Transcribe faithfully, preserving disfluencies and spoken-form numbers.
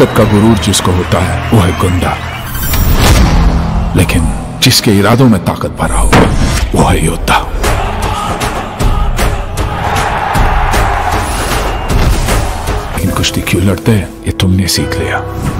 ताकत का गुरूर जिसको होता है वो है गुंडा, लेकिन जिसके इरादों में ताकत भरा हो वो है योद्धा। लेकिन कुश्ती क्यों लड़ते हैं ये तुमने सीख लिया।